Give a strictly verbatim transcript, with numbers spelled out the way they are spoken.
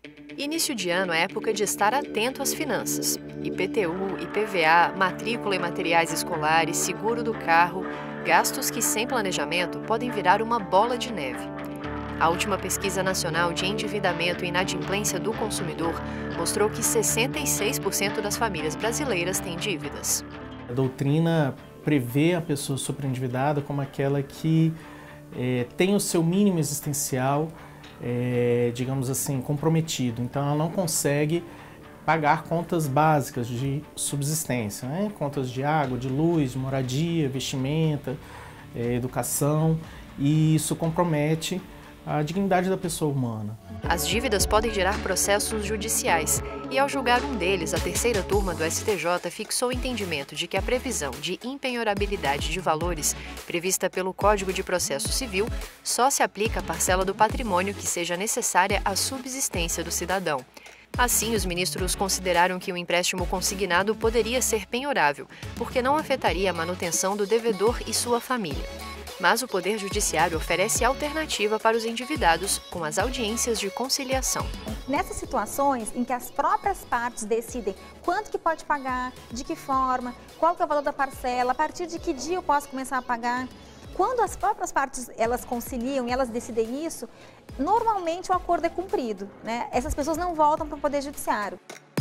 Início de ano é época de estar atento às finanças. I P T U, I P V A, matrícula e materiais escolares, seguro do carro, gastos que sem planejamento podem virar uma bola de neve. A última pesquisa nacional de endividamento e inadimplência do consumidor mostrou que sessenta e seis por cento das famílias brasileiras têm dívidas. A doutrina prevê a pessoa superendividada como aquela que é, tem o seu mínimo existencial, é, digamos assim, comprometido. Então ela não consegue pagar contas básicas de subsistência, né? Contas de água, de luz, de moradia, vestimenta, é, educação, e isso compromete a dignidade da pessoa humana. As dívidas podem gerar processos judiciais e, ao julgar um deles, a terceira turma do S T J fixou o entendimento de que a previsão de impenhorabilidade de valores prevista pelo Código de Processo Civil só se aplica à parcela do patrimônio que seja necessária à subsistência do cidadão. Assim, os ministros consideraram que o empréstimo consignado poderia ser penhorável, porque não afetaria a manutenção do devedor e sua família. Mas o Poder Judiciário oferece alternativa para os endividados com as audiências de conciliação. Nessas situações em que as próprias partes decidem quanto que pode pagar, de que forma, qual que é o valor da parcela, a partir de que dia eu posso começar a pagar, quando as próprias partes elas conciliam e elas decidem isso, normalmente o acordo é cumprido, né? Essas pessoas não voltam para o Poder Judiciário.